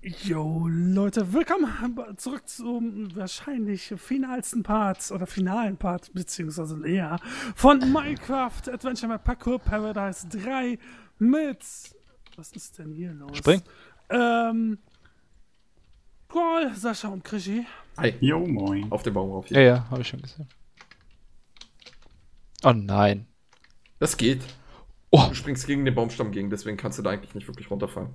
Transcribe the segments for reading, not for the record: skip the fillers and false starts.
Jo, Leute, willkommen zurück zum wahrscheinlich finalsten Part oder finalen Part, beziehungsweise eher von Minecraft Adventure Map Parkour Paradise 3 mit. Was ist denn hier los? Spring. Paul, Sascha und Krischi. Hi. Jo, moin. Auf den Baum rauf Ja, hier. ja, habe ich schon gesehen. Oh nein. Das geht. Oh. Du springst gegen den Baumstamm gegen, deswegen kannst du da eigentlich nicht wirklich runterfallen.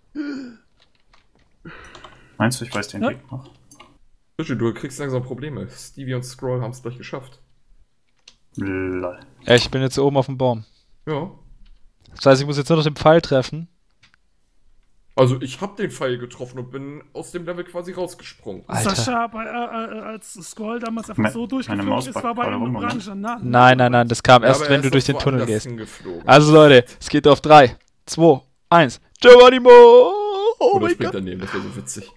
Meinst du, ich weiß den Ja. Weg noch? Fischi, du kriegst langsam Probleme. Stevie und Scroll haben es gleich geschafft. Lol. Ja, ich bin jetzt oben auf dem Baum. Ja. Das heißt, ich muss jetzt nur noch den Pfeil treffen. Also ich habe den Pfeil getroffen und bin aus dem Level quasi rausgesprungen. Alter. Sascha, als Scroll damals einfach so Meine durchgeflogen Maus ist, backt war bei gerade einem rum, oder? Orangen. Nein, das kam erst, aber wenn er du ist durch auf den Tunnel woanders gehst. hingeflogen. Also Leute, es geht auf 3, 2, 1. Geronimo! Oh Oder mein springt Gott. daneben, das wäre so witzig.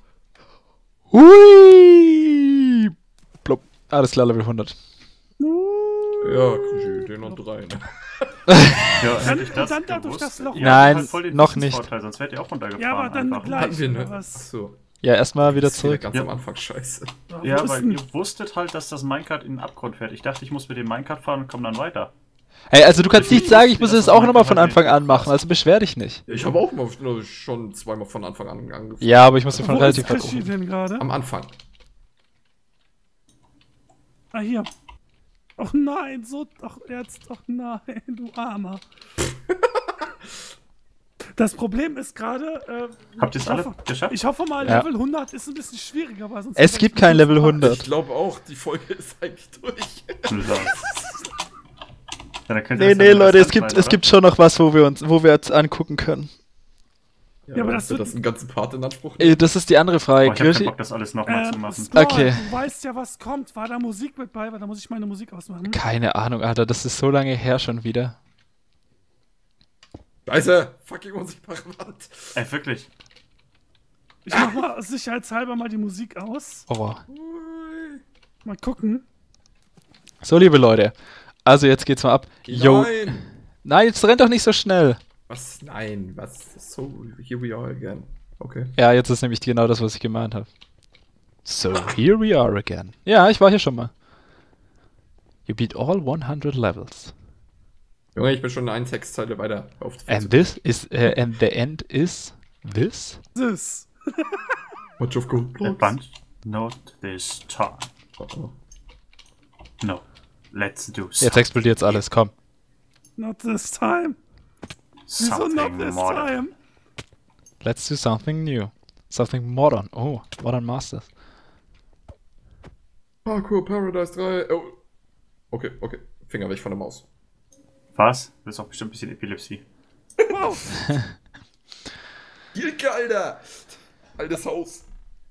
Hui! Plopp. Alles klar, Level 100. Ja, Krischi, den und 3. Ne? Ja, Dann- hätte ich das dann da durch gewusst, das Loch. ihr Nein, habt halt voll den noch Wissensvorteil, sonst wärt ihr auch runtergefahren. Ja, aber dann einfach. gleich. Hatten wir, ne? oder was? Achso. Ja, erstmal wieder Das ist wieder zurück. ganz Ja. am Anfang scheiße. Ja, Wo ist weil denn- ihr wusstet halt, dass das Minecart in den Abgrund fährt. Ich dachte, ich muss mit dem Minecart fahren und komme dann weiter. Hey, also du kannst Ich nicht sagen, ich muss wusste, es dass auch das nochmal von Minecraft Anfang halt an machen, also beschwer dich nicht. Ich habe auch mal schon zweimal von Anfang an angefangen. Ja, aber ich musste von Wo ist relativ weit Krischi oben. denn gerade? Am Anfang. Ah, hier. Ach nein, ach jetzt, ach nein, du Armer. Das Problem ist gerade, Habt ihr es ich alle hoffe- geschafft? ich hoffe mal, Ja. Level 100 ist ein bisschen schwieriger, weil sonst... Es gibt kein Level 100. Ich glaube auch, die Folge ist eigentlich durch. Lol. Ja, dann könnt ihr Nee, das ja Leute, mit es gibt anschneiden, schon noch was, wo wir uns angucken können. Ja, aber das wird wird- das einen ganzen Part in Anspruch nehmen? Das ist die andere Frage. oder? Oh, ich hab keinen Kirschi, Bock, das alles nochmal zu machen. Squall, Okay. Du weißt ja, was kommt. War da Musik mit bei? Weil da muss ich meine Musik ausmachen. keine Ahnung, Alter, das ist so lange her schon wieder. Scheiße! Fucking unsichtbare Wand! Ey, wirklich. Ich mach mal sicherheitshalber mal die Musik aus. Oh. Ui. Mal gucken. So, liebe Leute, also jetzt geht's mal ab. Yo. Nein! Nein, jetzt rennt doch nicht so schnell. Was? Nein, was? So, here we are again. Okay. Ja, jetzt ist nämlich genau das, was ich gemeint habe. So, here we are again. Ja, ich war hier schon mal. You beat all 100 levels. Junge, ich bin schon eine Textzeile weiter. Auf And this is, and the end is this? Das. Much of good A bunch, not this time. No. Let's do Jetzt explodiert's alles, komm. Not this time. Wieso not something this modern. time? Let's do something new. Something modern. Oh, Modern Masters. Parkour Paradise 3. Oh. Okay. Finger weg von der Maus. Was? Du hast auch bestimmt ein bisschen Epilepsie. Wow. Hilke, Alter! Altes Haus.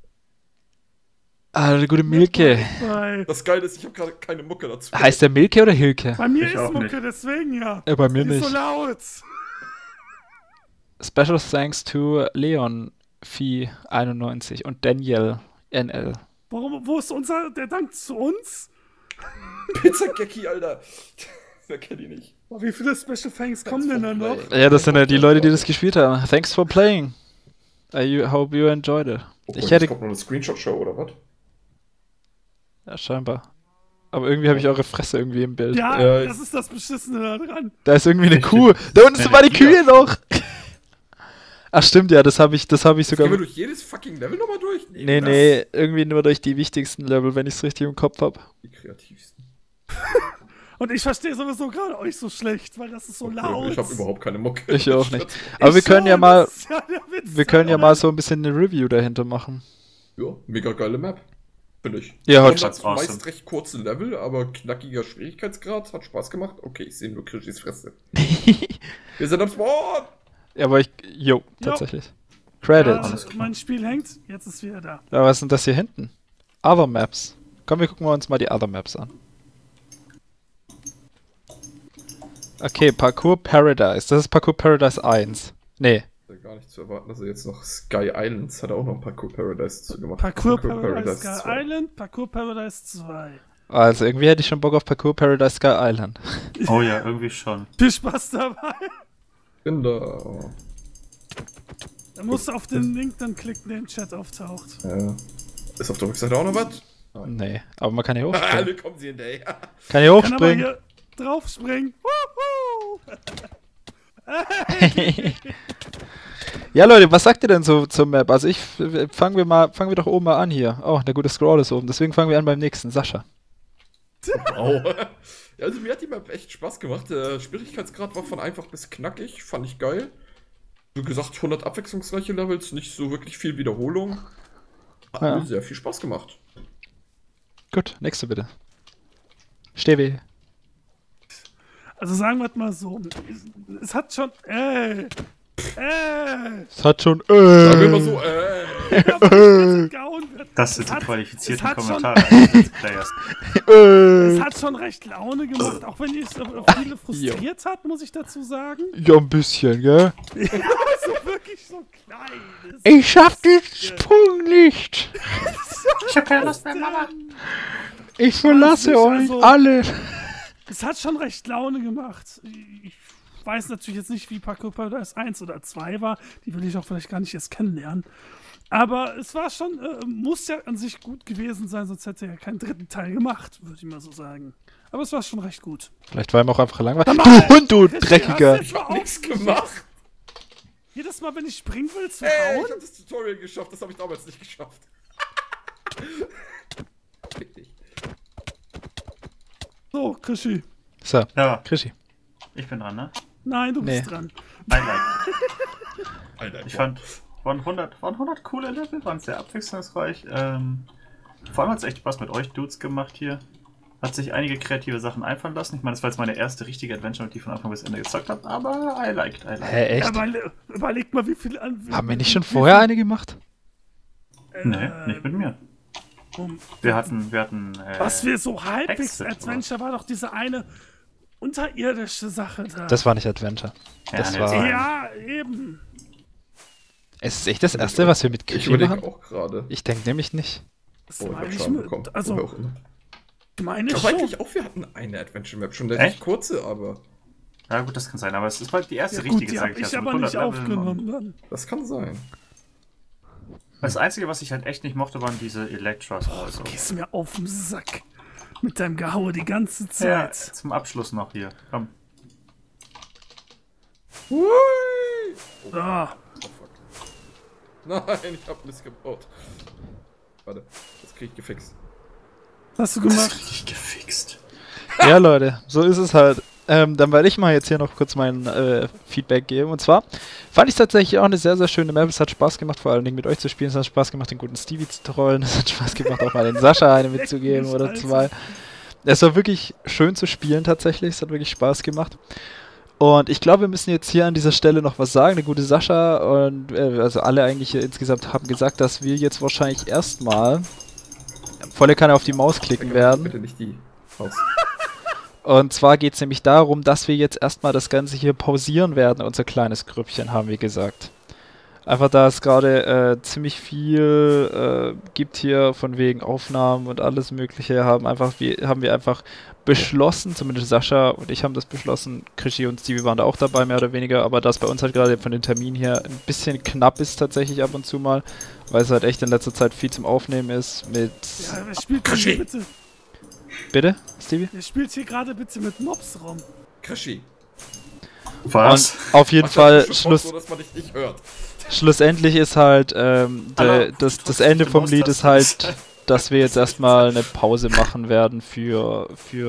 Ah, die gute Milke. Das Geile ist, ich habe gerade keine Mucke dazu. Heißt der Milke oder Hilke? Bei mir Ich ist auch Mucke, nicht. deswegen ja. Bei mir Die ist so nicht. laut. Special thanks to Leon Phi 91 und Daniel NL. Wo ist der Dank zu uns? Pizzagecki, Alter! Wer kennt ihn nicht? Boah, wie viele Special Thanks kommen denn da noch? Ja, das sind ja die Leute, die das gespielt haben. Thanks for playing. I hope you enjoyed it. Ich hätte... Kommt noch eine Screenshot-Show, oder was? Ja, scheinbar. Aber irgendwie habe ich eure Fresse irgendwie im Bild. Ja, Ja, das ist das Beschissene da dran. Da ist irgendwie eine Kuh. Da unten sind mal die Kühe noch. Ach stimmt, ja, das habe ich sogar... Gehen wir durch jedes fucking Level nochmal durch? Nee, irgendwie nur durch die wichtigsten Level, wenn ich es richtig im Kopf habe. Die kreativsten. Und ich verstehe sowieso gerade euch so schlecht, weil das ist so laut. Ich habe überhaupt keine Mucke. Ich auch nicht. Aber wir Ich können ja schon, mal... das ist ja der Witz Wir können ja daran. mal so ein bisschen eine Review dahinter machen. Ja, mega geile Map. Finde ich. Ja, Meist hat awesome. recht kurze Level, aber knackiger Schwierigkeitsgrad. Hat Spaß gemacht. Okay, ich sehe nur Krischis Fresse. Wir sind am Spawn! Ja, aber Jo. tatsächlich. Ja, Credits. Alles klar. mein Spiel hängt, jetzt ist wieder da. Ja, was ist denn das hier hinten? Other Maps. Komm, wir gucken uns mal die Other Maps an. Okay, Parkour Paradise. Das ist Parkour Paradise 1. Nee. Gar nicht zu erwarten, dass er jetzt noch Sky Islands hat er auch noch ein Parkour Paradise zu gemacht. Parkour Paradise Sky 2. Island, Parkour Paradise 2. Also irgendwie hätte ich schon Bock auf Parkour Paradise Sky Island. Oh ja, irgendwie schon. Viel Spaß dabei. Kinder. Da musst du auf den Link dann klicken, der im Chat auftaucht. Ist auf der Rückseite auch noch was? Nee, aber man kann hier hochspringen. Alle kommen sie hinterher. Kann hier Kann aber hochspringen. hier drauf springen. Wuhu! Ja, Leute, was sagt ihr denn so zur Map? Also fangen wir doch oben mal an hier. Oh, der gute Scroll ist oben. Deswegen fangen wir an beim nächsten. Sascha. Wow. Ja, also mir hat die Map echt Spaß gemacht. Der Schwierigkeitsgrad war von einfach bis knackig. Fand ich geil. Wie gesagt, 100 abwechslungsreiche Levels, nicht so wirklich viel Wiederholung. Hat mir sehr viel Spaß gemacht. Gut, nächste bitte. Stevi. Also sagen wir es mal so. Es hat schon. Es hat schon. Sagen wir mal so, gehauen wird. Das sind Es die hat- qualifizierten es hat schon- Kommentare eines Players. Es hat schon recht Laune gemacht, auch wenn es viele frustriert hat, muss ich dazu sagen. Ja, ein bisschen, gell? Also wirklich so klein. Ich schaff den Sprung nicht. Ich hab keine Lust mehr, Mama. Ich verlasse Also, euch alle. Es hat schon recht Laune gemacht. Ich weiß natürlich jetzt nicht, wie Parkour Paradise 1 oder 2 war. Die will ich auch vielleicht gar nicht erst kennenlernen. Aber es war schon, muss ja an sich gut gewesen sein, sonst hätte er ja keinen dritten Teil gemacht, würde ich mal so sagen. Aber es war schon recht gut. Vielleicht war ihm auch einfach langweilig. Mal, Du Hund, du Christian, Dreckiger. hast du ich hab nichts gemacht. Jedes Mal, wenn ich springen will, zu Ey, hauen? ich hab das Tutorial geschafft, das habe ich damals nicht geschafft. Fick dich. So, Krischi. So, Ja, Krischi. ich bin dran, ne? Nein, du bist Nee. dran. Ein Like. Alter, Ich fand, waren 100 coole Level, waren sehr abwechslungsreich. Vor allem hat es echt Spaß mit euch Dudes gemacht hier. Hat sich einige kreative Sachen einfallen lassen. Ich meine, das war jetzt meine erste richtige Adventure, die ich von Anfang bis Ende gezockt habe, aber I liked. Hä, echt? Aber überleg mal, wie viel an. Haben wir nicht schon vorher eine gemacht? Nee, nicht mit mir. Wir hatten Was wir so halbwegs Exit, Adventure war doch diese eine unterirdische Sache da. Das war nicht Adventure. Das war. Ja, eben. Es ist echt das erste, was wir mit Ich Krischi überlege machen? auch gerade. Ich denke nämlich nicht. Das Oh, ich meine hab ich Schaden mit. bekommen. Also, Woher auch immer. ich meine Ich glaube schon. eigentlich auch, wir hatten eine Adventure-Map, schon eine Echt? recht kurze, aber Ja gut, das kann sein, aber es ist halt die erste Ja, gut, richtige, die sag habe ich ich ja. aber nicht aufgenommen dann. das kann sein. Das Einzige, was ich halt echt nicht mochte, waren diese Electras. Also. Gehst mir auf den Sack. Mit deinem Gehaue die ganze Ja, Zeit. zum Abschluss noch hier. Komm. Hui! Ah, Oh fuck. Nein, ich hab Mist gebaut. Warte, das krieg ich gefixt. was hast du gemacht? Richtig gefixt. Ja, Leute, so ist es halt. Dann werde ich mal jetzt hier noch kurz mein Feedback geben. Und zwar fand ich es tatsächlich auch eine sehr, sehr schöne Map. Es hat Spaß gemacht, vor allen Dingen mit euch zu spielen. Es hat Spaß gemacht, den guten Stevie zu trollen. Es hat Spaß gemacht, auch mal den Sascha eine mitzugeben oder Alter. zwei. Es war wirklich schön zu spielen tatsächlich. Es hat wirklich Spaß gemacht. Und ich glaube, wir müssen jetzt hier an dieser Stelle noch was sagen. Der gute Sascha und also alle eigentlich hier insgesamt haben gesagt, dass wir jetzt wahrscheinlich erstmal volle Kanne auf die Maus klicken werden. Bitte nicht die Maus. Und zwar geht es nämlich darum, dass wir jetzt erstmal das Ganze hier pausieren werden, unser kleines Grüppchen, haben wir gesagt. Einfach da es gerade ziemlich viel gibt hier von wegen Aufnahmen und alles mögliche, haben wir einfach beschlossen, zumindest Sascha und ich haben das beschlossen, Krischi und Stevie waren da auch dabei, mehr oder weniger, aber dass bei uns halt gerade von den Terminen her ein bisschen knapp ist tatsächlich ab und zu mal, weil es halt echt in letzter Zeit viel zum Aufnehmen ist mit... Ja, wer spielt denn hier bitte? Bitte, Stevie? Wer spielt hier gerade bitte mit Mobs rum? Krischi. Was? Und auf jeden Mach Fall das schon so, dass man dich nicht hört. schlussendlich ist halt Hallo, das Ende vom Lied ist halt, dass wir jetzt erstmal eine Pause machen werden für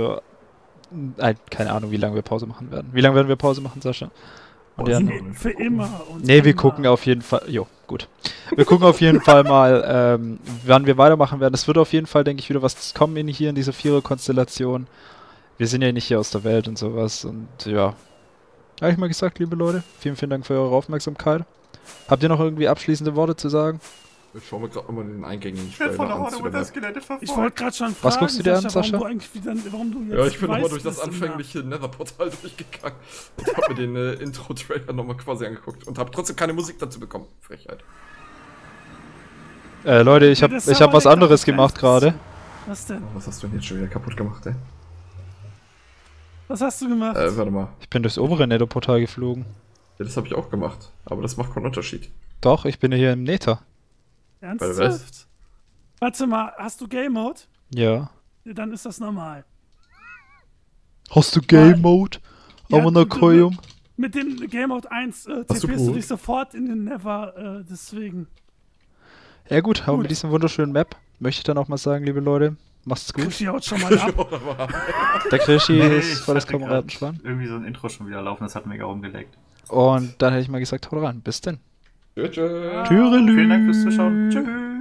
keine Ahnung, wie lange wir Pause machen werden. Wie lange werden wir Pause machen, Sascha? Und Jan? Für immer. Und Nee, wir immer. gucken auf jeden Fall. Jo, gut. Wir gucken auf jeden Fall mal, wann wir weitermachen werden. Es wird auf jeden Fall, denke ich, wieder was kommen hier in dieser Vierer-Konstellation. Wir sind ja nicht hier aus der Welt und sowas. Und ja. Habe ich mal gesagt, liebe Leute. Vielen, vielen Dank für eure Aufmerksamkeit. Habt ihr noch irgendwie abschließende Worte zu sagen? Ich schau mir gerade nochmal den eingängigen Ich werde von der Trailer Horde zu mit der der Map. Skelette verfolgt. Ich wollte gerade schon fragen, Was guckst du dir an, Sascha? Warum du jetzt Ja, ich bin nochmal weißt, durch das dass du anfängliche Nether-Portal durchgegangen und hab mir den Intro-Trailer nochmal quasi angeguckt und hab trotzdem keine Musik dazu bekommen. Frechheit. Leute, ich Ja, hab das ich Server hab was liegt anderes auf dem gemacht Geist. gerade. Was denn? Was hast du denn jetzt schon wieder kaputt gemacht, ey? Was hast du gemacht? Warte mal. Ich bin durchs obere Nether-Portal geflogen. Ja, das habe ich auch gemacht. Aber das macht keinen Unterschied. Doch, ich bin ja hier im Nether. Ernsthaft? Warte mal, hast du Game Mode? Ja. Ja, dann ist das normal. Hast du Game Mode? Ja, Amanakoyum? mit dem Game Mode 1 Hast du TPst du Brot? dich sofort in den Never, deswegen. Ja gut, aber Gut. mit diesem wunderschönen Map möchte ich dann auch mal sagen, liebe Leute, macht's gut. Krischi haut schon mal ab. Der Krischi Nee, ist ich volles hatte grad Kameradenschwein. irgendwie so ein Intro schon wieder laufen, das hat mega rumgeleckt. Und dann hätte ich mal gesagt, haut rein. Bis denn. Tschüss. Türelü. Vielen Dank fürs Zuschauen. Tschüss.